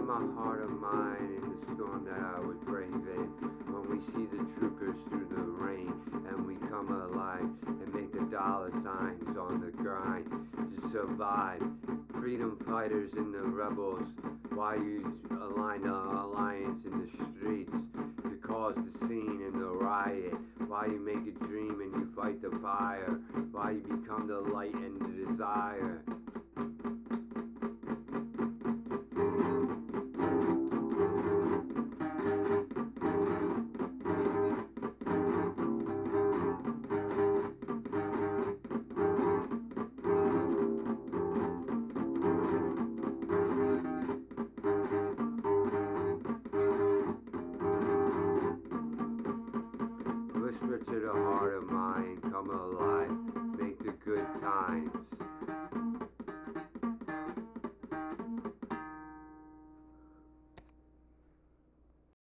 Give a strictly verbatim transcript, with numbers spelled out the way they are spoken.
my heart of mine in the storm that I would brave in. When we see the troopers through the rain and we come alive and make the dollar signs on the grind to survive. Freedom fighters and the rebels, why you align the alliance in the streets to cause the scene and the riot? Why you make a dream and you fight the fire? Why you become the light and the desire? Whisper to the heart of mine, come alive, make the good times